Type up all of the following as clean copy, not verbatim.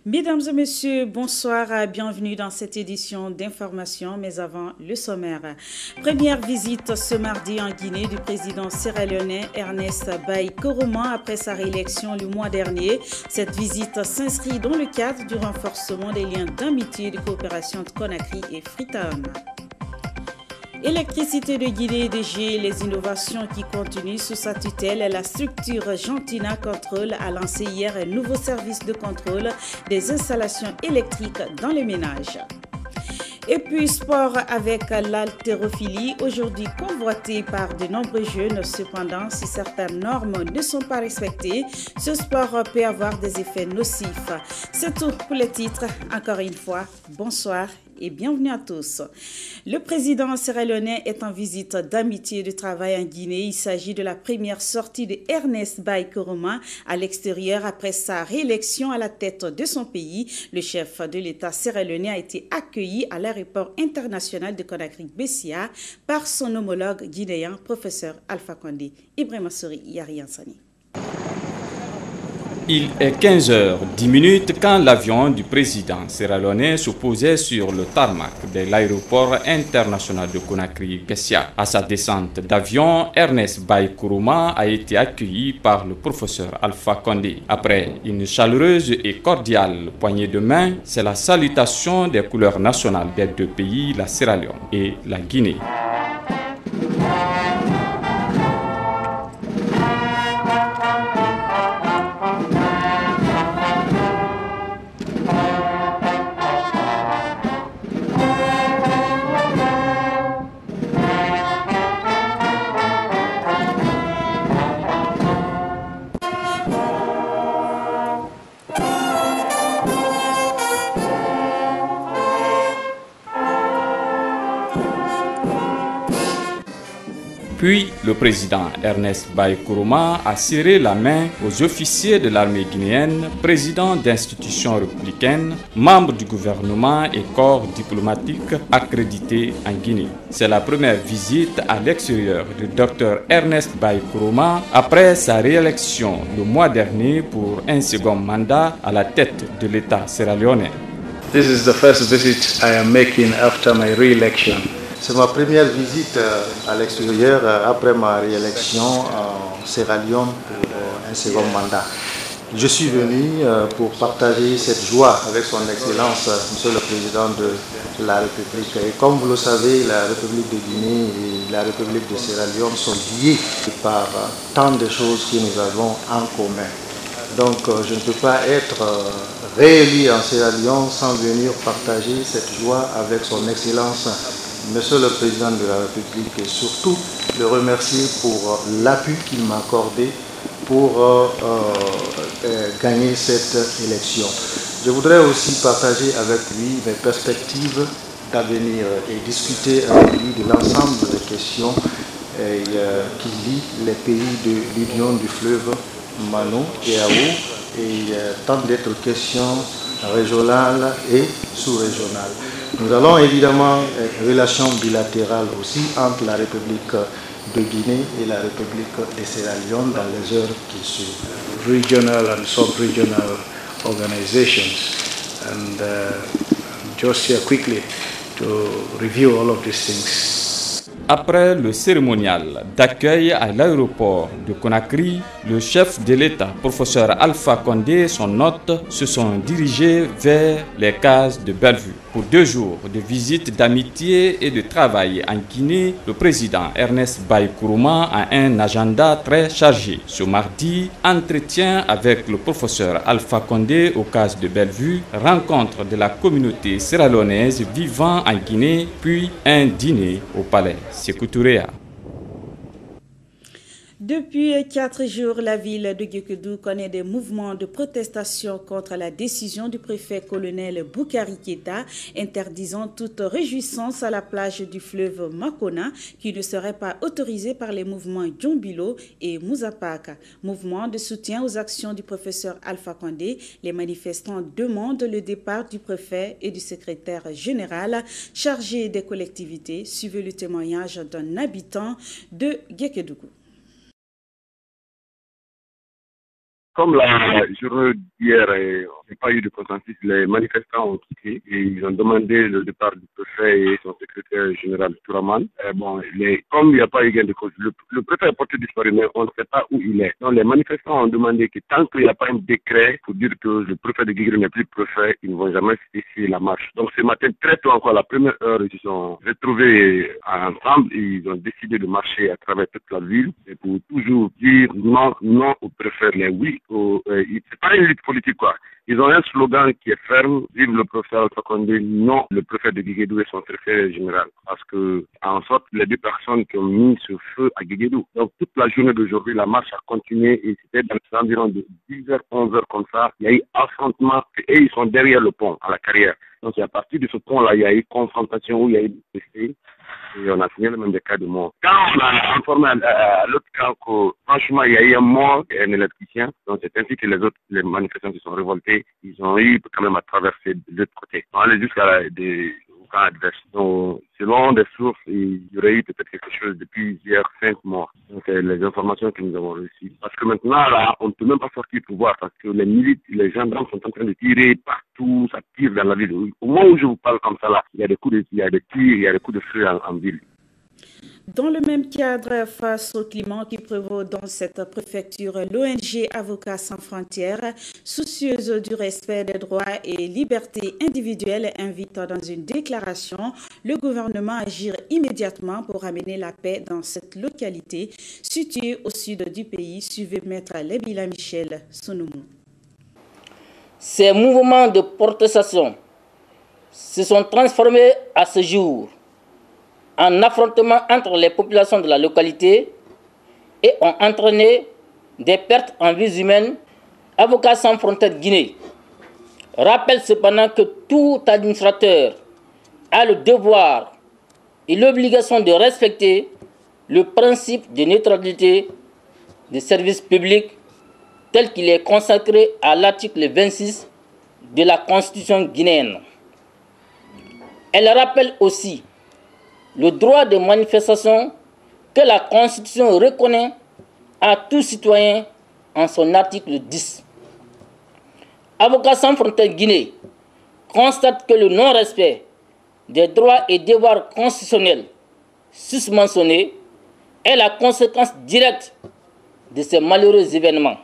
Mesdames et messieurs, bonsoir, bienvenue dans cette édition d'information, mais avant le sommaire. Première visite ce mardi en Guinée du président sierra-léonais Ernest Bai Koroma après sa réélection le mois dernier. Cette visite s'inscrit dans le cadre du renforcement des liens d'amitié et de coopération entre Conakry et Freetown. Électricité de Guinée DG, les innovations qui continuent sous sa tutelle, la structure Gentina Control a lancé hier un nouveau service de contrôle des installations électriques dans les ménages. Et puis sport avec l'haltérophilie, aujourd'hui convoité par de nombreux jeunes. Cependant, si certaines normes ne sont pas respectées, ce sport peut avoir des effets nocifs. C'est tout pour les titres. Encore une fois, bonsoir et bienvenue à tous. Le président sierra-léonais est en visite d'amitié et de travail en Guinée. Il s'agit de la première sortie de Ernest Bai Koroma à l'extérieur après sa réélection à la tête de son pays. Le chef de l'État sierra-léonais a été accueilli à l'aéroport international de Conakry-Bessia par son homologue guinéen, professeur Alpha Condé. Ibrahima Souri, Yari Ansani. Il est 15h10 quand l'avion du président sierra-léonais se posait sur le tarmac de l'aéroport international de Conakry-Bessia. À sa descente d'avion, Ernest Bai Koroma a été accueilli par le professeur Alpha Condé. Après une chaleureuse et cordiale poignée de main, c'est la salutation des couleurs nationales des deux pays, la Sierra-Léone et la Guinée. Puis, le président Ernest Bai Koroma a serré la main aux officiers de l'armée guinéenne, présidents d'institutions républicaines, membres du gouvernement et corps diplomatiques accrédités en Guinée. C'est la première visite à l'extérieur du Dr Ernest Bai Koroma après sa réélection le mois dernier pour un second mandat à la tête de l'État sierra-léonais. This is the first visit I am making after my re-election. C'est ma première visite à l'extérieur après ma réélection en Sierra Leone pour un second mandat. Je suis venu pour partager cette joie avec son Excellence, Monsieur le Président de la République. Et comme vous le savez, la République de Guinée et la République de Sierra Leone sont liées par tant de choses que nous avons en commun. Donc je ne peux pas être réélu en Sierra Leone sans venir partager cette joie avec son Excellence Monsieur le Président de la République, et surtout le remercier pour l'appui qu'il m'a accordé pour gagner cette élection. Je voudrais aussi partager avec lui mes perspectives d'avenir et discuter avec lui de l'ensemble des questions qui lient les pays de l'Union du fleuve Mano et Ao et tant d'autres questions régionales et sous-régionales. Nous allons évidemment une relation bilatérale aussi entre la République de Guinée et la République de Sierra Leone dans les heures qui suivent. Regional and sub-regional organizations, and just here quickly to review all of these things. Après le cérémonial d'accueil à l'aéroport de Conakry, le chef de l'État, professeur Alpha Condé et son hôte se sont dirigés vers les cases de Bellevue. Pour 2 jours de visite d'amitié et de travail en Guinée, le président Ernest Bai Koroma a un agenda très chargé. Ce mardi, entretien avec le professeur Alpha Condé aux cases de Bellevue, rencontre de la communauté sierra-léonaise vivant en Guinée, puis un dîner au palais Sékou Touré. Depuis 4 jours, la ville de Guékedou connaît des mouvements de protestation contre la décision du préfet colonel Boukari Keita interdisant toute réjouissance à la plage du fleuve Makona qui ne serait pas autorisée par les mouvements Djombilo et Mouzapaka. Mouvement de soutien aux actions du professeur Alpha Condé, les manifestants demandent le départ du préfet et du secrétaire général chargé des collectivités. Suivez le témoignage d'un habitant de Guékedougou. Comme la journée d'hier, il n'y a pas eu de consensus. Les manifestants ont quitté et ils ont demandé le départ du préfet et son secrétaire général Touraman. Comme il n'y a pas eu gain de cause, le préfet est porté disparu, mais on ne sait pas où il est. Donc les manifestants ont demandé que tant qu'il n'y a pas un décret pour dire que le préfet de Guéguédou n'est plus préfet, ils ne vont jamais cesser la marche. Donc ce matin, très tôt encore, à la première heure, ils se sont retrouvés ensemble et ils ont décidé de marcher à travers toute la ville et pour toujours dire non au préfet, mais oui. C'est pas une lutte politique, quoi. Ils ont un slogan qui est ferme, vive le professeur Alpha Condé, non le préfet de Guéguédou et son secrétaire général. Parce que, en sorte, les deux personnes qui ont mis ce feu à Guéguédou. Donc, toute la journée d'aujourd'hui, la marche a continué et c'était dans les environs de 10h, 11h comme ça. Il y a eu affrontement et ils sont derrière le pont, à la carrière. Donc, à partir de ce pont-là, il y a eu confrontation où il y a eu des blessés. Et on a signalé même des cas de mort. Quand on a informé à l'autre camp que, franchement, il y a eu un mort et un électricien, donc c'est ainsi que les manifestants se sont révoltés. Ils ont eu quand même à traverser de l'autre côté. On allait jusqu'à au camp adverse. Donc, selon des sources, il y aurait eu peut-être quelque chose depuis hier, 5 morts. Donc, c'est les informations que nous avons reçues. Parce que maintenant, là, on ne peut même pas sortir pour voir parce que les milites, les gendarmes sont en train de tirer partout, ça tire dans la ville. Au moment où je vous parle comme ça, là, il y a des coups de tirs, il y a des coups de feu en ville. Dans le même cadre, face au climat qui prévaut dans cette préfecture, l'ONG Avocats sans frontières, soucieuse du respect des droits et libertés individuelles, invite dans une déclaration le gouvernement à agir immédiatement pour amener la paix dans cette localité située au sud du pays. Suivez Maître Lebila Michel Sonoumou. Ces mouvements de protestation se sont transformés à ce jour en affrontement entre les populations de la localité et ont entraîné des pertes en vies humaines. Avocats sans frontières Guinée rappelle cependant que tout administrateur a le devoir et l'obligation de respecter le principe de neutralité des services publics tel qu'il est consacré à l'article 26 de la Constitution guinéenne. Elle rappelle aussi le droit de manifestation que la Constitution reconnaît à tout citoyen en son article 10. Avocats sans frontières Guinée constate que le non-respect des droits et devoirs constitutionnels susmentionnés est la conséquence directe de ces malheureux événements.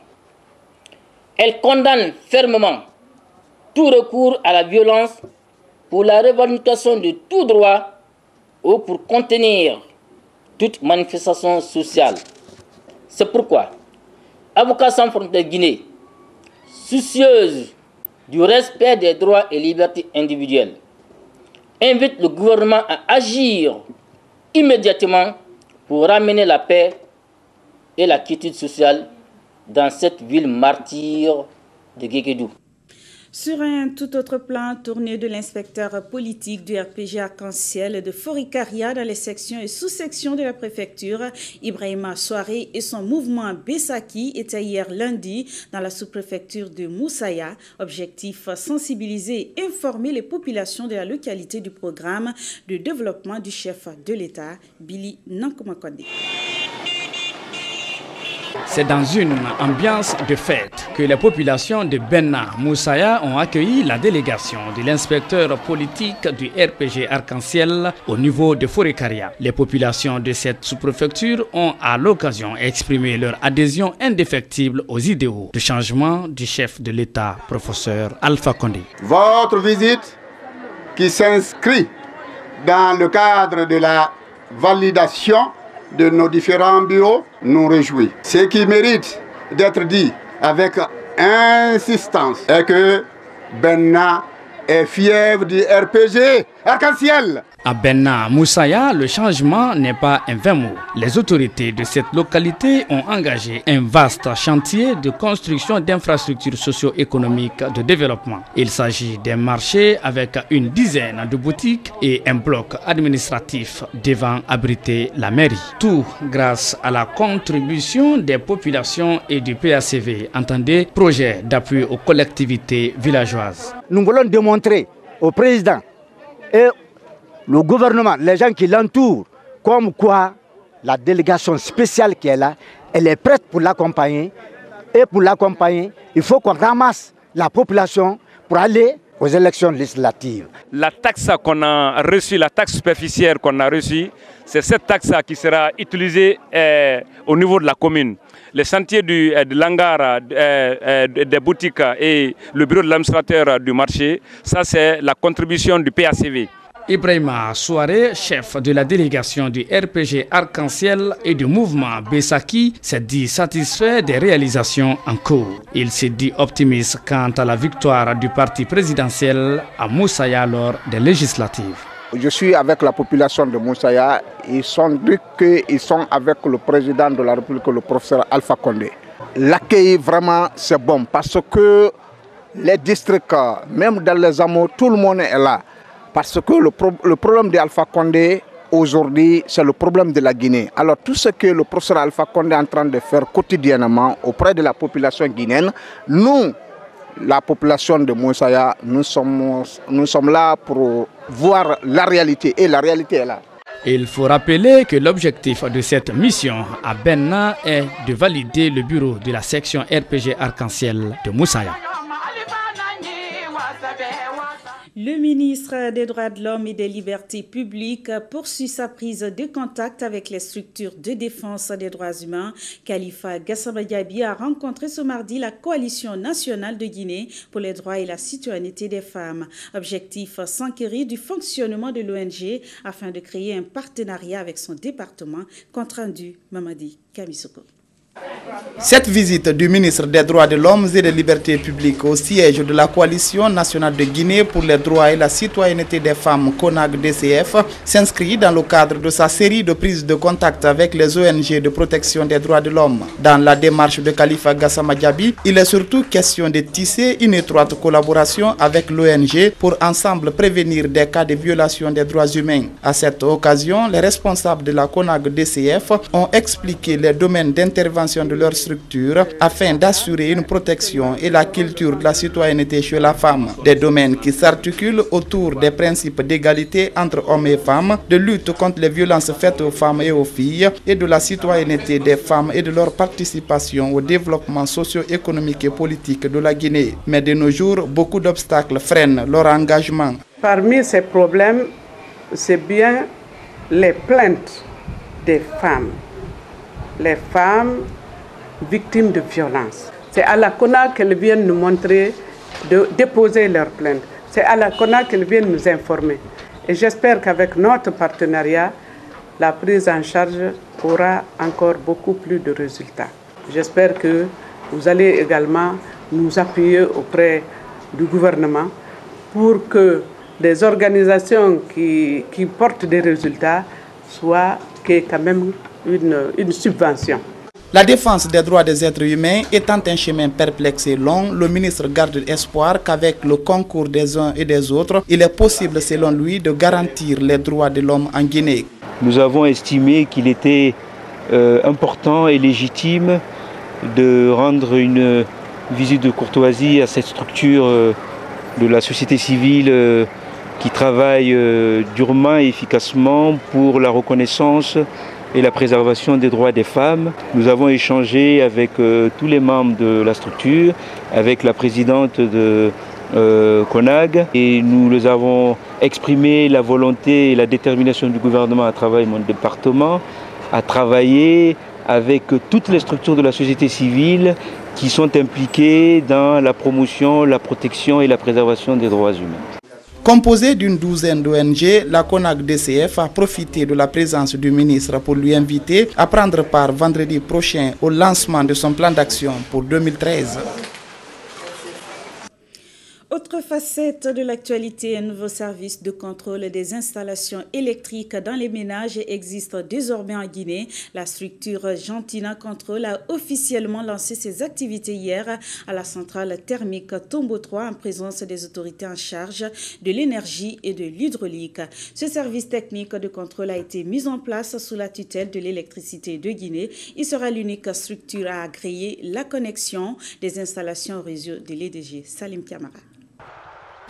Elle condamne fermement tout recours à la violence pour la revendication de tout droit ou pour contenir toute manifestation sociale. C'est pourquoi Avocats sans frontières Guinée, soucieuse du respect des droits et libertés individuelles, invite le gouvernement à agir immédiatement pour ramener la paix et la quiétude sociale dans cette ville martyre de Guéguédou. Sur un tout autre plan, tournée de l'inspecteur politique du RPG Arc-en-Ciel de Forikaria dans les sections et sous-sections de la préfecture, Ibrahima Soare et son mouvement Bessaki étaient hier lundi dans la sous-préfecture de Moussaya. Objectif, sensibiliser et informer les populations de la localité du programme de développement du chef de l'État, Billy Nankomakonde. C'est dans une ambiance de fête que les populations de Benna Moussaya ont accueilli la délégation de l'inspecteur politique du RPG Arc-en-Ciel au niveau de Forikaria. Les populations de cette sous-préfecture ont à l'occasion exprimé leur adhésion indéfectible aux idéaux de changement du chef de l'État, professeur Alpha Condé. Votre visite qui s'inscrit dans le cadre de la validation de nos différents bureaux nous réjouit. Ce qui mérite d'être dit avec insistance est que Benna est fier du RPG Arc-en-Ciel. À Benna Moussaya, le changement n'est pas un vain mot. Les autorités de cette localité ont engagé un vaste chantier de construction d'infrastructures socio-économiques de développement. Il s'agit d'un marché avec une dizaine de boutiques et un bloc administratif devant abriter la mairie. Tout grâce à la contribution des populations et du PACV, entendez, projet d'appui aux collectivités villageoises. Nous voulons démontrer au président et le gouvernement, les gens qui l'entourent, comme quoi la délégation spéciale qui est là, elle est prête pour l'accompagner. Et pour l'accompagner, il faut qu'on ramasse la population pour aller aux élections législatives. La taxe qu'on a reçue, la taxe superficielle qu'on a reçue, c'est cette taxe qui sera utilisée au niveau de la commune. Les chantiers de l'hangar, des boutiques et le bureau de l'administrateur du marché, ça c'est la contribution du PACV. Ibrahima Souare, chef de la délégation du RPG Arc-en-Ciel et du mouvement Bessaki, s'est dit satisfait des réalisations en cours. Il s'est dit optimiste quant à la victoire du parti présidentiel à Moussaïa lors des législatives. Je suis avec la population de Moussaïa. Ils sont dit qu'ils sont avec le président de la République, le professeur Alpha Condé. L'accueil vraiment c'est bon parce que les districts, même dans les hameaux, tout le monde est là. Parce que le problème d'Alpha Condé aujourd'hui, c'est le problème de la Guinée. Alors tout ce que le professeur Alpha Condé est en train de faire quotidiennement auprès de la population guinéenne, nous, la population de Moussaïa, nous sommes là pour voir la réalité et la réalité est là. Il faut rappeler que l'objectif de cette mission à Benna est de valider le bureau de la section RPG Arc-en-Ciel de Moussaïa. Le ministre des Droits de l'Homme et des Libertés publiques poursuit sa prise de contact avec les structures de défense des droits humains. Khalifa Gassama Diaby a rencontré ce mardi la Coalition nationale de Guinée pour les droits et la citoyenneté des femmes. Objectif, s'enquérir du fonctionnement de l'ONG afin de créer un partenariat avec son département. Compte rendu, Mamadi Kamisoko. Cette visite du ministre des Droits de l'Homme et des Libertés publiques au siège de la Coalition nationale de Guinée pour les droits et la citoyenneté des femmes CONAG-DCF s'inscrit dans le cadre de sa série de prises de contact avec les ONG de protection des droits de l'homme. Dans la démarche de Khalifa Gassama Diaby, il est surtout question de tisser une étroite collaboration avec l'ONG pour ensemble prévenir des cas de violation des droits humains. À cette occasion, les responsables de la CONAG-DCF ont expliqué les domaines d'intervention de leur structure afin d'assurer une protection et la culture de la citoyenneté chez la femme. Des domaines qui s'articulent autour des principes d'égalité entre hommes et femmes, de lutte contre les violences faites aux femmes et aux filles et de la citoyenneté des femmes et de leur participation au développement socio-économique et politique de la Guinée. Mais de nos jours, beaucoup d'obstacles freinent leur engagement. Parmi ces problèmes, c'est bien les plaintes des femmes. Les femmes victimes de violences. C'est à la CONAG qu'elles viennent nous montrer, de déposer leurs plaintes. C'est à la CONAG qu'elles viennent nous informer. Et j'espère qu'avec notre partenariat, la prise en charge aura encore beaucoup plus de résultats. J'espère que vous allez également nous appuyer auprès du gouvernement pour que des organisations qui portent des résultats soient quand même une subvention. La défense des droits des êtres humains étant un chemin perplexe et long, le ministre garde espoir qu'avec le concours des uns et des autres, il est possible selon lui de garantir les droits de l'homme en Guinée. Nous avons estimé qu'il était important et légitime de rendre une visite de courtoisie à cette structure de la société civile qui travaille durement et efficacement pour la reconnaissance et la préservation des droits des femmes. Nous avons échangé avec tous les membres de la structure, avec la présidente de CONAG, et nous les avons exprimé la volonté et la détermination du gouvernement à travailler mon département, à travailler avec toutes les structures de la société civile qui sont impliquées dans la promotion, la protection et la préservation des droits humains. Composée d'une douzaine d'ONG, la CONAG-DCF a profité de la présence du ministre pour lui inviter à prendre part vendredi prochain au lancement de son plan d'action pour 2013. Autre facette de l'actualité, un nouveau service de contrôle des installations électriques dans les ménages existe désormais en Guinée. La structure Gentina Control a officiellement lancé ses activités hier à la centrale thermique Tombo 3 en présence des autorités en charge de l'énergie et de l'hydraulique. Ce service technique de contrôle a été mis en place sous la tutelle de l'électricité de Guinée. Il sera l'unique structure à agréer la connexion des installations au réseau de l'EDG. Salim Kamara.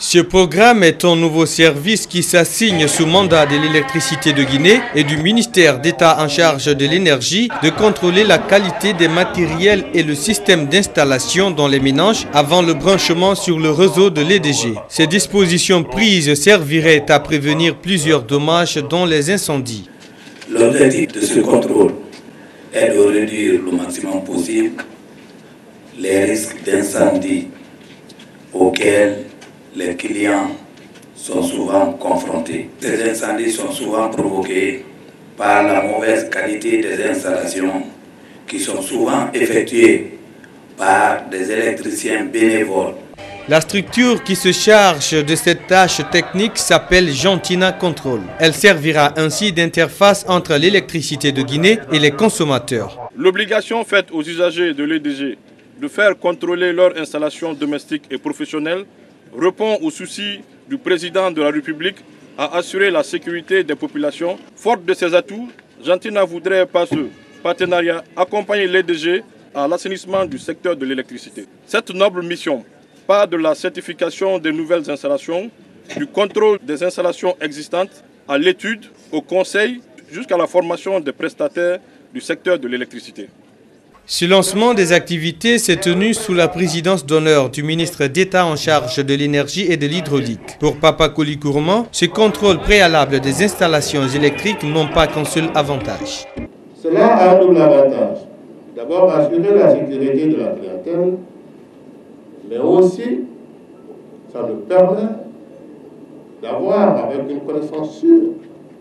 Ce programme est un nouveau service qui s'assigne sous mandat de l'électricité de Guinée et du ministère d'État en charge de l'énergie de contrôler la qualité des matériels et le système d'installation dans les ménages avant le branchement sur le réseau de l'EDG. Ces dispositions prises serviraient à prévenir plusieurs dommages dont les incendies. L'objectif de ce contrôle est de réduire le maximum possible les risques d'incendie auxquels les clients sont souvent confrontés. Ces incendies sont souvent provoqués par la mauvaise qualité des installations qui sont souvent effectuées par des électriciens bénévoles. La structure qui se charge de cette tâche technique s'appelle Jantina Control. Elle servira ainsi d'interface entre l'électricité de Guinée et les consommateurs. L'obligation faite aux usagers de l'EDG de faire contrôler leur installation domestique et professionnelle répond au souci du président de la République à assurer la sécurité des populations. Forte de ses atouts, Jantina voudrait par ce partenariat accompagner l'EDG à l'assainissement du secteur de l'électricité. Cette noble mission part de la certification des nouvelles installations, du contrôle des installations existantes, à l'étude, au conseil, jusqu'à la formation des prestataires du secteur de l'électricité. Ce lancement des activités s'est tenu sous la présidence d'honneur du ministre d'État en charge de l'énergie et de l'hydraulique. Pour Papa Koli Kourman, ce contrôle préalable des installations électriques n'ont pas qu'un seul avantage. Cela a un double avantage. D'abord, assurer la sécurité de la clientèle, mais aussi, ça nous permet d'avoir, avec une connaissance sûre,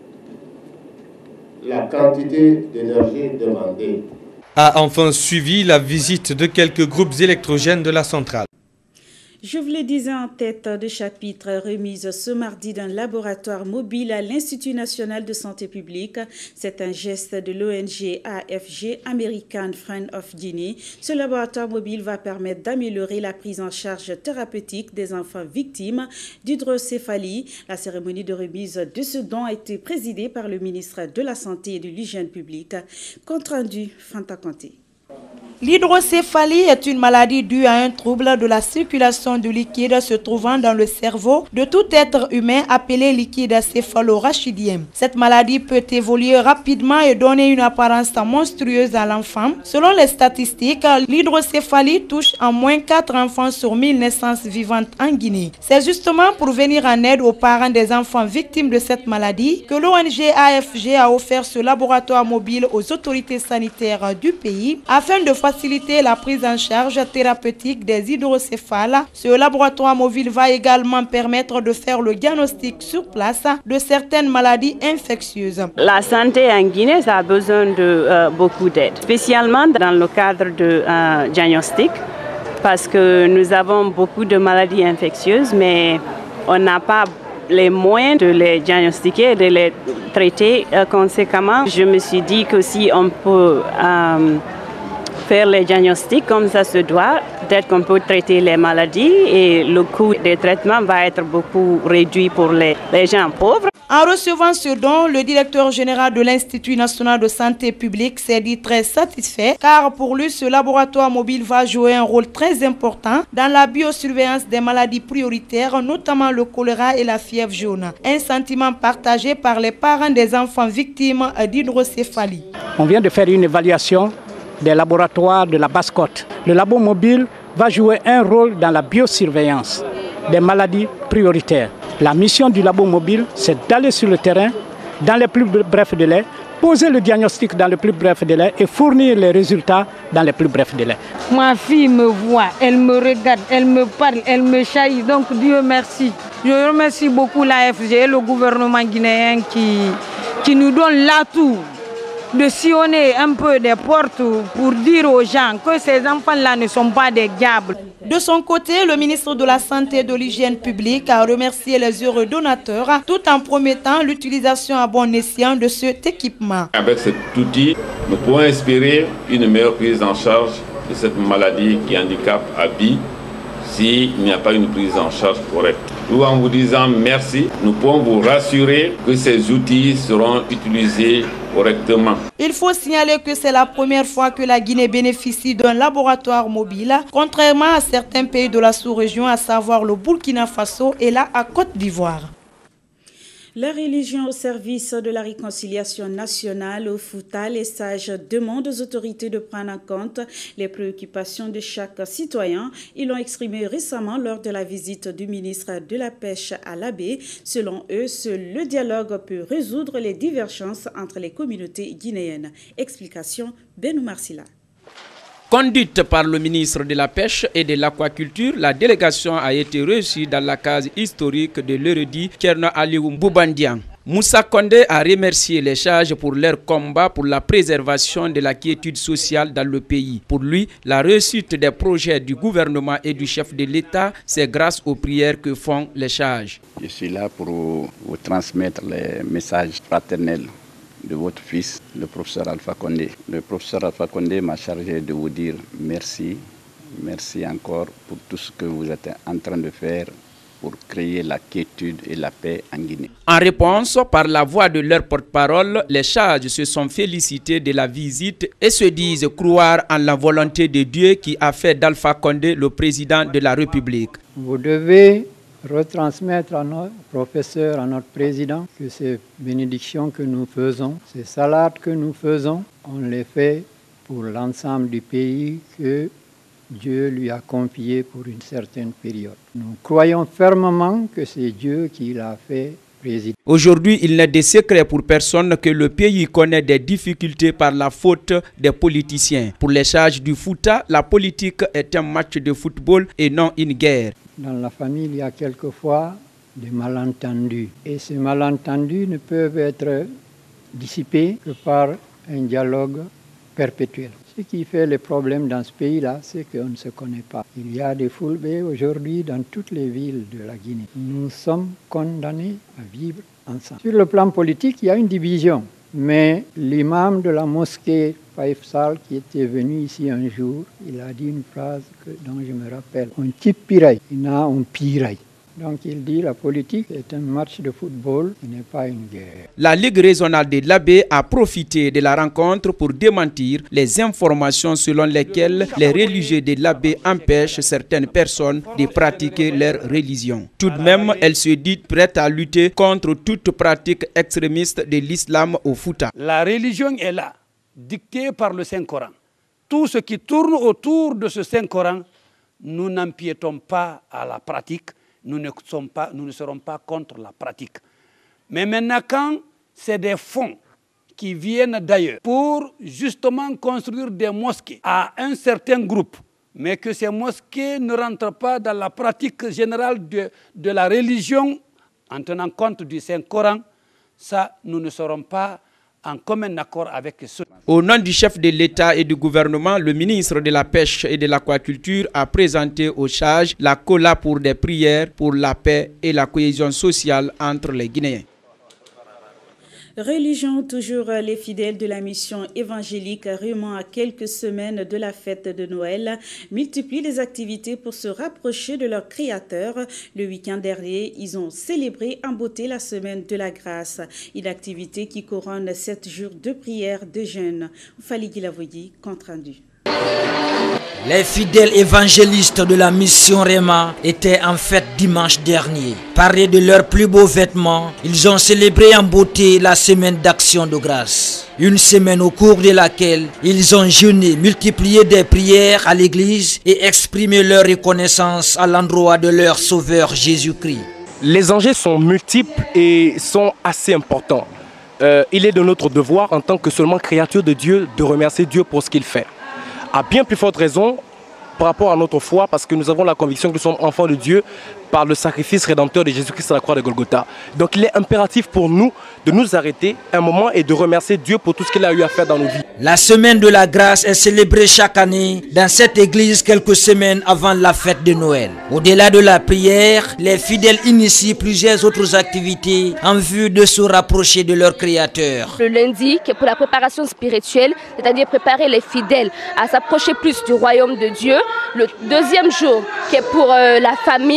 la quantité d'énergie demandée. A enfin suivi la visite de quelques groupes électrogènes de la centrale. Je vous le disais en tête de chapitre, remise ce mardi d'un laboratoire mobile à l'Institut national de santé publique. C'est un geste de l'ONG AFG, American Friend of Guinea. Ce laboratoire mobile va permettre d'améliorer la prise en charge thérapeutique des enfants victimes d'hydrocéphalie. La cérémonie de remise de ce don a été présidée par le ministre de la Santé et de l'Hygiène publique. Compte rendu, Fanta Kanté. L'hydrocéphalie est une maladie due à un trouble de la circulation du liquide se trouvant dans le cerveau de tout être humain appelé liquide céphalorachidien. Cette maladie peut évoluer rapidement et donner une apparence monstrueuse à l'enfant. Selon les statistiques, l'hydrocéphalie touche en moins 4 enfants sur 1000 naissances vivantes en Guinée. C'est justement pour venir en aide aux parents des enfants victimes de cette maladie que l'ONG AFG a offert ce laboratoire mobile aux autorités sanitaires du pays afin de faciliter la prise en charge thérapeutique des hydrocéphales. Ce laboratoire mobile va également permettre de faire le diagnostic sur place de certaines maladies infectieuses. La santé en Guinée a besoin de beaucoup d'aide, spécialement dans le cadre de diagnostic, parce que nous avons beaucoup de maladies infectieuses, mais on n'a pas les moyens de les diagnostiquer et de les traiter conséquemment. Je me suis dit que si on peut faire les diagnostics comme ça se doit, peut-être qu'on peut traiter les maladies et le coût des traitements va être beaucoup réduit pour les gens pauvres. En recevant ce don, le directeur général de l'Institut national de santé publique s'est dit très satisfait car pour lui, ce laboratoire mobile va jouer un rôle très important dans la biosurveillance des maladies prioritaires, notamment le choléra et la fièvre jaune. Un sentiment partagé par les parents des enfants victimes d'hydrocéphalie. On vient de faire une évaluation des laboratoires de la Basse-Côte. Le labo mobile va jouer un rôle dans la biosurveillance des maladies prioritaires. La mission du labo mobile, c'est d'aller sur le terrain, dans les plus brefs délais, poser le diagnostic dans les plus brefs délais et fournir les résultats dans les plus brefs délais. Ma fille me voit, elle me regarde, elle me parle, elle me chahut, donc Dieu merci. Je remercie beaucoup l'AFG et le gouvernement guinéen qui nous donne l'atout de sillonner un peu des portes pour dire aux gens que ces enfants-là ne sont pas des diables. De son côté, le ministre de la Santé et de l'Hygiène publique a remercié les heureux donateurs tout en promettant l'utilisation à bon escient de cet équipement. Avec cet outil, nous pouvons espérer une meilleure prise en charge de cette maladie qui handicape à vie s'il n'y a pas une prise en charge correcte. Tout en vous disant merci, nous pouvons vous rassurer que ces outils seront utilisés correctement. Il faut signaler que c'est la première fois que la Guinée bénéficie d'un laboratoire mobile, contrairement à certains pays de la sous-région, à savoir le Burkina Faso et la Côte d'Ivoire. La religion au service de la réconciliation nationale au Fouta, les sages demandent aux autorités de prendre en compte les préoccupations de chaque citoyen. Ils l'ont exprimé récemment lors de la visite du ministre de la Pêche à l'Abbé. Selon eux, seul le dialogue peut résoudre les divergences entre les communautés guinéennes. Explication, Benou Marsila. Conduite par le ministre de la Pêche et de l'Aquaculture, la délégation a été reçue dans la case historique de l'érudit Kerno Aliou Boubandian. Moussa Condé a remercié les sages pour leur combat pour la préservation de la quiétude sociale dans le pays. Pour lui, la réussite des projets du gouvernement et du chef de l'État, c'est grâce aux prières que font les sages. Je suis là pour vous transmettre les messages fraternels de votre fils, le professeur Alpha Condé. Le professeur Alpha Condé m'a chargé de vous dire merci, merci encore pour tout ce que vous êtes en train de faire pour créer la quiétude et la paix en Guinée. En réponse, par la voix de leur porte-parole, les sages se sont félicités de la visite et se disent croire en la volonté de Dieu qui a fait d'Alpha Condé le président de la République. Vous devez retransmettre à notre professeur, à notre président, que ces bénédictions que nous faisons, ces salades que nous faisons, on les fait pour l'ensemble du pays que Dieu lui a confié pour une certaine période. Nous croyons fermement que c'est Dieu qui l'a fait président. Aujourd'hui, il n'est de secret pour personne que le pays connaît des difficultés par la faute des politiciens. Pour les sages du Fouta, la politique est un match de football et non une guerre. Dans la famille, il y a quelquefois des malentendus. Et ces malentendus ne peuvent être dissipés que par un dialogue perpétuel. Ce qui fait le problème dans ce pays-là, c'est qu'on ne se connaît pas. Il y a des foulbés aujourd'hui dans toutes les villes de la Guinée. Nous sommes condamnés à vivre ensemble. Sur le plan politique, il y a une division. Mais l'imam de la mosquée Faïfsal, qui était venu ici un jour, il a dit une phrase dont je me rappelle. On type piraille, il y a un piraille. Donc il dit la politique est un match de football, ce n'est pas une guerre. La Ligue régionale de l'Abbé a profité de la rencontre pour démentir les informations selon lesquelles les religieux de l'Abbé empêchent certaines personnes de pratiquer leur religion. Tout de même, elle se dit prête à lutter contre toute pratique extrémiste de l'islam au Fouta. La religion est là, dictée par le Saint-Coran. Tout ce qui tourne autour de ce Saint-Coran, nous n'empiétons pas à la pratique. Nous ne serons pas contre la pratique. Mais maintenant, quand c'est des fonds qui viennent d'ailleurs pour justement construire des mosquées à un certain groupe, mais que ces mosquées ne rentrent pas dans la pratique générale de la religion en tenant compte du Saint-Coran, ça, nous ne serons pas en commun accord avec ceux. Au nom du chef de l'État et du gouvernement, le ministre de la Pêche et de l'Aquaculture a présenté aux sages la cola pour des prières pour la paix et la cohésion sociale entre les Guinéens. Religion, toujours les fidèles de la mission évangélique remontent à quelques semaines de la fête de Noël, multiplient les activités pour se rapprocher de leur Créateur. Le week-end dernier, ils ont célébré en beauté la semaine de la grâce, une activité qui couronne 7 jours de prière, de jeûne. Fali Guilavoyi, compte rendu. Les fidèles évangélistes de la mission Réma étaient en fête dimanche dernier. Parés de leurs plus beaux vêtements, ils ont célébré en beauté la semaine d'action de grâce. Une semaine au cours de laquelle ils ont jeûné, multiplié des prières à l'église et exprimé leur reconnaissance à l'endroit de leur Sauveur Jésus-Christ. Les enjeux sont multiples et sont assez importants. Il est de notre devoir en tant que seulement créature de Dieu de remercier Dieu pour ce qu'il fait. À bien plus forte raison par rapport à notre foi, parce que nous avons la conviction que nous sommes enfants de Dieu par le sacrifice rédempteur de Jésus-Christ à la croix de Golgotha. Donc il est impératif pour nous de nous arrêter un moment et de remercier Dieu pour tout ce qu'il a eu à faire dans nos vies. La semaine de la grâce est célébrée chaque année dans cette église quelques semaines avant la fête de Noël. Au-delà de la prière, les fidèles initient plusieurs autres activités en vue de se rapprocher de leur Créateur. Le lundi, qui est pour la préparation spirituelle, c'est-à-dire préparer les fidèles à s'approcher plus du royaume de Dieu. Le deuxième jour, qui est pour la famille, nous remercions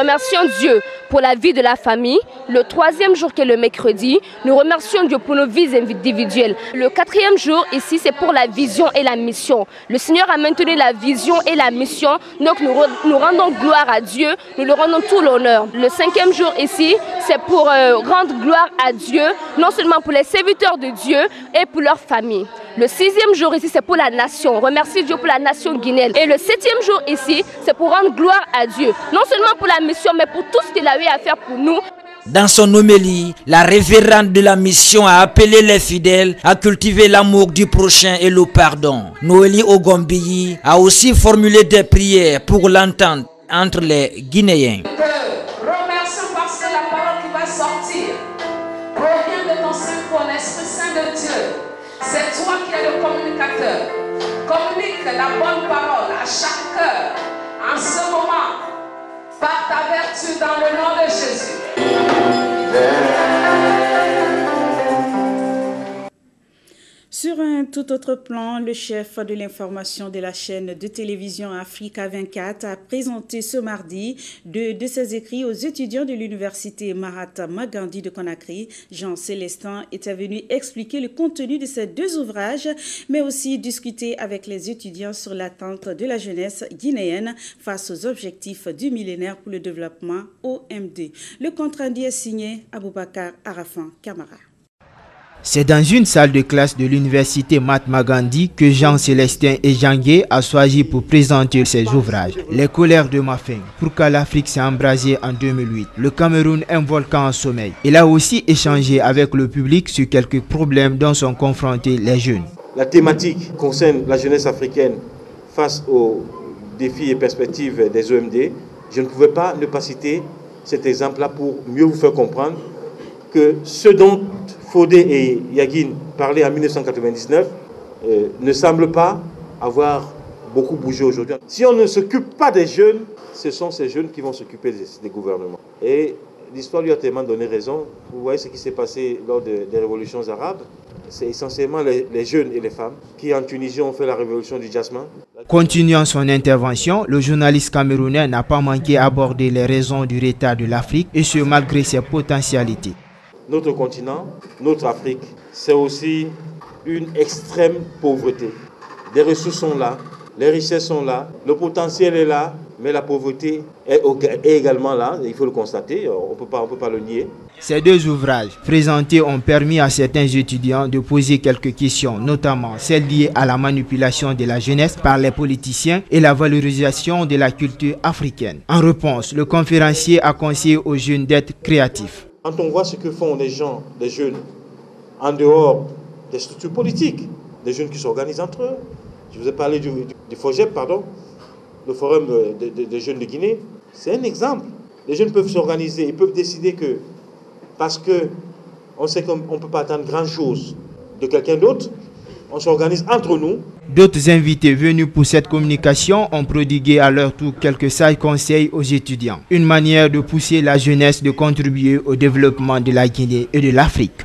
remercions Dieu pour la vie de la famille. Le 3e jour qui est le mercredi, nous remercions Dieu pour nos vies individuelles. Le 4e jour ici, c'est pour la vision et la mission. Le Seigneur a maintenu la vision et la mission, donc nous rendons gloire à Dieu, nous lui rendons tout l'honneur. Le 5e jour ici, c'est pour rendre gloire à Dieu, non seulement pour les serviteurs de Dieu et pour leur famille. Le 6e jour ici, c'est pour la nation. Remercier Dieu pour la nation guinéenne. Et le 7e jour ici, c'est pour rendre gloire à Dieu. Non seulement pour la mission, mais pour tout ce qu'il a eu à faire pour nous. Dans son homélie, la révérende de la mission a appelé les fidèles à cultiver l'amour du prochain et le pardon. Noélie Ogombiyi a aussi formulé des prières pour l'entente entre les Guinéens. Remercions parce que la parole qui va sortir provient de ton Saint Esprit Saint de Dieu. C'est toi qui es le communicateur. Communique la bonne parole à chaque cœur en ce moment par ta vertu dans le nom de Jésus. Sur un tout autre plan, le chef de l'information de la chaîne de télévision Africa 24 a présenté ce mardi deux de ses écrits aux étudiants de l'université Mahatma Gandhi de Conakry. Jean Célestin était venu expliquer le contenu de ces deux ouvrages, mais aussi discuter avec les étudiants sur l'attente de la jeunesse guinéenne face aux objectifs du millénaire pour le développement OMD. Le compte-rendu est signé Aboubakar Arafan Kamara. C'est dans une salle de classe de l'université Mahatma Gandhi que Jean-Célestin Ejangué a choisi pour présenter ses ouvrages. Les colères de ma faim, pourquoi l'Afrique s'est embrasée en 2008, le Cameroun un volcan en sommeil. Il a aussi échangé avec le public sur quelques problèmes dont sont confrontés les jeunes. La thématique concerne la jeunesse africaine face aux défis et perspectives des OMD. Je ne pouvais pas ne pas citer cet exemple-là pour mieux vous faire comprendre que ce dont Fodé et Yaguine parlaient en 1999 ne semble pas avoir beaucoup bougé aujourd'hui. Si on ne s'occupe pas des jeunes, ce sont ces jeunes qui vont s'occuper des gouvernements. Et l'histoire lui a tellement donné raison. Vous voyez ce qui s'est passé lors des révolutions arabes. C'est essentiellement les jeunes et les femmes qui en Tunisie ont fait la révolution du jasmin. Continuant son intervention, le journaliste camerounais n'a pas manqué d'aborder les raisons du retard de l'Afrique et ce malgré ses potentialités. Notre continent, notre Afrique, c'est aussi une extrême pauvreté. Les ressources sont là, les richesses sont là, le potentiel est là, mais la pauvreté est également là, il faut le constater, on ne peut pas le nier. Ces deux ouvrages présentés ont permis à certains étudiants de poser quelques questions, notamment celles liées à la manipulation de la jeunesse par les politiciens et la valorisation de la culture africaine. En réponse, le conférencier a conseillé aux jeunes d'être créatifs. Quand on voit ce que font les gens, les jeunes, en dehors des structures politiques, des jeunes qui s'organisent entre eux. Je vous ai parlé du FOGEP, pardon, le Forum des jeunes de Guinée. C'est un exemple. Les jeunes peuvent s'organiser, ils peuvent décider que, parce qu'on sait qu'on ne peut pas attendre grand-chose de quelqu'un d'autre, on s'organise entre nous. D'autres invités venus pour cette communication ont prodigué à leur tour quelques sages conseils aux étudiants. Une manière de pousser la jeunesse de contribuer au développement de la Guinée et de l'Afrique.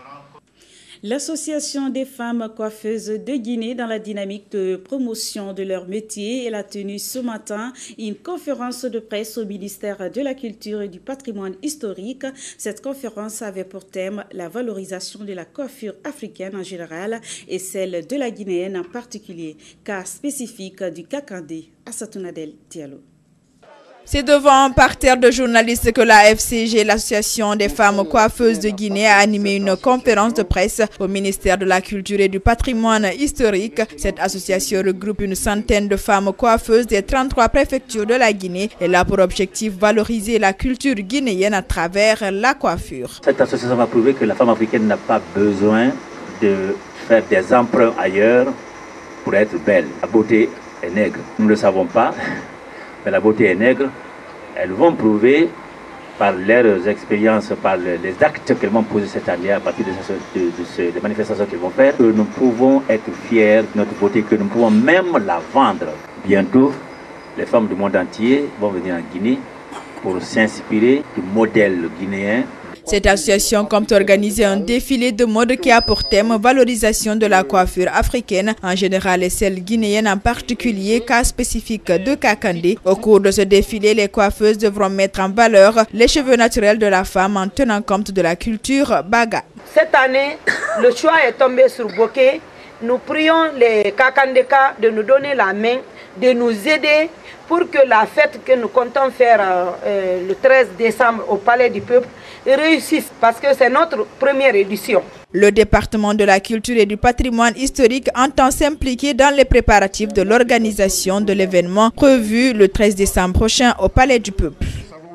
L'Association des femmes coiffeuses de Guinée, dans la dynamique de promotion de leur métier, elle a tenu ce matin une conférence de presse au ministère de la Culture et du Patrimoine historique. Cette conférence avait pour thème la valorisation de la coiffure africaine en général et celle de la guinéenne en particulier, cas spécifique du Kakandé. Assatounadel Diallo. C'est devant un parterre de journalistes que la FCG, l'Association des femmes coiffeuses de Guinée, a animé une conférence de presse au ministère de la Culture et du Patrimoine historique. Cette association regroupe une centaine de femmes coiffeuses des 33 préfectures de la Guinée. Elle a pour objectif valoriser la culture guinéenne à travers la coiffure. Cette association va prouver que la femme africaine n'a pas besoin de faire des emprunts ailleurs pour être belle. La beauté est nègre. Nous ne le savons pas. Mais la beauté est nègre, elles vont prouver par leurs expériences, par les actes qu'elles vont poser cette année à partir des manifestations qu'elles vont faire, que nous pouvons être fiers de notre beauté, que nous pouvons même la vendre. Bientôt, les femmes du monde entier vont venir en Guinée pour s'inspirer du modèle guinéen. Cette association compte organiser un défilé de mode qui a pour thème valorisation de la coiffure africaine en général et celle guinéenne en particulier, cas spécifique de Kakandé. Au cours de ce défilé, les coiffeuses devront mettre en valeur les cheveux naturels de la femme en tenant compte de la culture Baga. Cette année, le choix est tombé sur Boké. Nous prions les Kakandeka de nous donner la main, de nous aider pour que la fête que nous comptons faire le 13 décembre au Palais du Peuple réussisse parce que c'est notre première édition. Le département de la culture et du patrimoine historique entend s'impliquer dans les préparatifs de l'organisation de l'événement prévu le 13 décembre prochain au Palais du Peuple.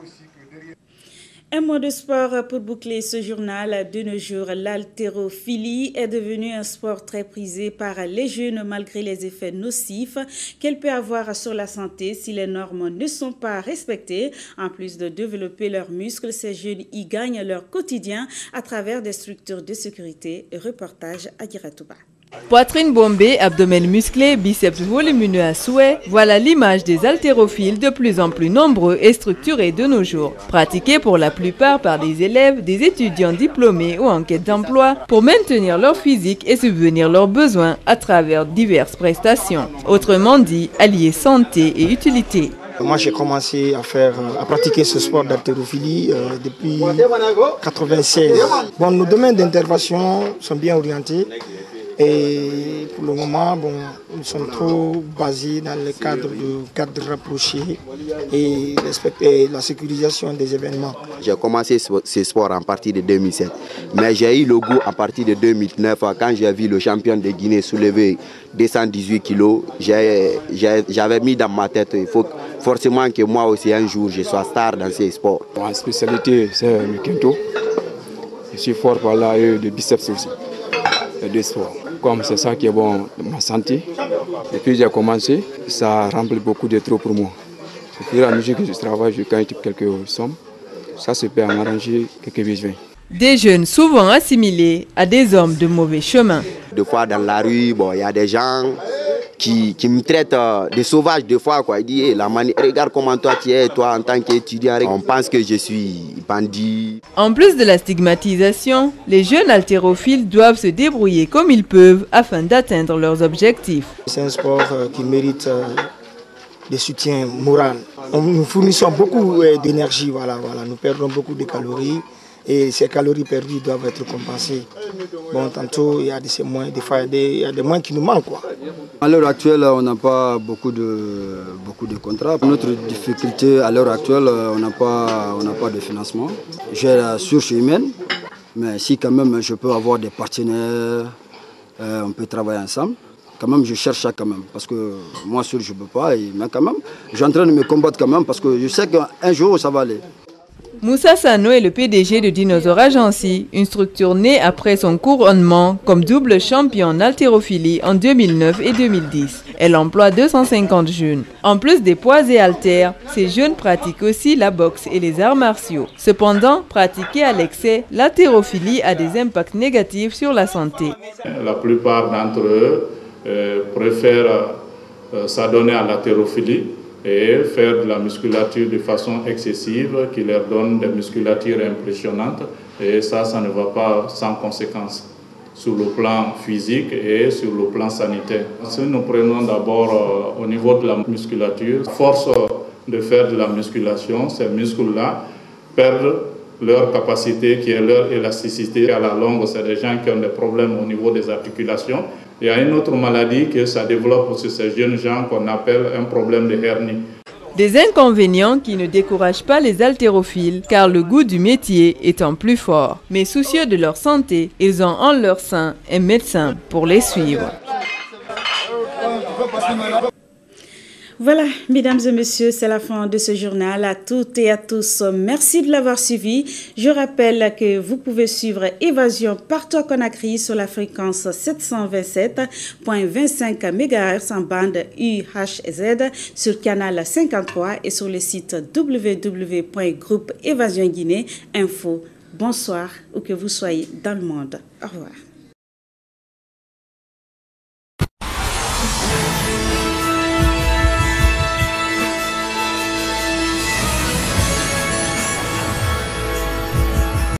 Un mot de sport pour boucler ce journal. De nos jours, l'haltérophilie est devenue un sport très prisé par les jeunes malgré les effets nocifs qu'elle peut avoir sur la santé si les normes ne sont pas respectées. En plus de développer leurs muscles, ces jeunes y gagnent leur quotidien à travers des structures de sécurité. Reportage à Giratouba. Poitrine bombée, abdomen musclé, biceps volumineux à souhait, voilà l'image des haltérophiles de plus en plus nombreux et structurés de nos jours. Pratiqués pour la plupart par des élèves, des étudiants diplômés ou en quête d'emploi pour maintenir leur physique et subvenir leurs besoins à travers diverses prestations. Autrement dit, allier santé et utilité. Moi, j'ai commencé à pratiquer ce sport d'haltérophilie depuis 1996. Bon, nos domaines d'intervention sont bien orientés. Et pour le moment, nous sommes trop basés dans le cadre rapproché et respecter la sécurisation des événements. J'ai commencé ce sport en partie de 2007, mais j'ai eu le goût à partir de 2009 quand j'ai vu le champion de Guinée soulever 218 kilos. J'avais mis dans ma tête, il faut forcément que moi aussi un jour je sois star dans ces sports. Ma spécialité c'est le kendo. Je suis fort par là et de biceps aussi. Les deux sports. Comme c'est ça qui est bon de ma santé, et puis j'ai commencé, ça remplit beaucoup de trop pour moi. Au fur et à mesure que je travaille, je gagne quelques sommes. Ça se peut m'arranger quelques besoins. Des jeunes souvent assimilés à des hommes de mauvais chemin. Des fois dans la rue, il y a des gens qui me traitent de sauvage des fois. Ils disent hey, regarde comment toi tu es, toi en tant qu'étudiant. On pense que je suis bandit. En plus de la stigmatisation, les jeunes haltérophiles doivent se débrouiller comme ils peuvent afin d'atteindre leurs objectifs. C'est un sport qui mérite des soutiens moraux. Nous fournissons beaucoup d'énergie, nous perdons beaucoup de calories. Et ces calories perdues doivent être compensées. Bon, tantôt, il y a des moyens, des fois, il y a des moyens qui nous manquent. À l'heure actuelle, on n'a pas beaucoup de contrats. Notre difficulté, à l'heure actuelle, on n'a pas de financement. J'ai la source humaine, mais si quand même je peux avoir des partenaires, on peut travailler ensemble. Quand même, je cherche ça quand même, parce que moi seul, je ne peux pas. Mais quand même, je suis en train de me combattre quand même, parce que je sais qu'un jour, ça va aller. Moussa Sano est le PDG de Dinosaur Agency, une structure née après son couronnement comme double champion en haltérophilie en 2009 et 2010. Elle emploie 250 jeunes. En plus des poids et haltères, ces jeunes pratiquent aussi la boxe et les arts martiaux. Cependant, pratiquée à l'excès, l'haltérophilie a des impacts négatifs sur la santé. La plupart d'entre eux préfèrent s'adonner à l'haltérophilie et faire de la musculature de façon excessive qui leur donne des musculatures impressionnantes et ça ne va pas sans conséquence sur le plan physique et sur le plan sanitaire. Si nous prenons d'abord au niveau de la musculature, à force de faire de la musculation, ces muscles-là perdent leur capacité qui est leur élasticité. À la longue, c'est des gens qui ont des problèmes au niveau des articulations. Il y a une autre maladie que ça développe sur ces jeunes gens qu'on appelle un problème de hernie. Des inconvénients qui ne découragent pas les haltérophiles car le goût du métier étant plus fort. Mais soucieux de leur santé, ils ont en leur sein un médecin pour les suivre. Voilà, mesdames et messieurs, c'est la fin de ce journal. À toutes et à tous, merci de l'avoir suivi. Je rappelle que vous pouvez suivre Évasion partout à Conakry sur la fréquence 727.25 MHz en bande UHZ sur canal 53 et sur le site www.groupeévasionguinée.info. Bonsoir, où que vous soyez dans le monde. Au revoir.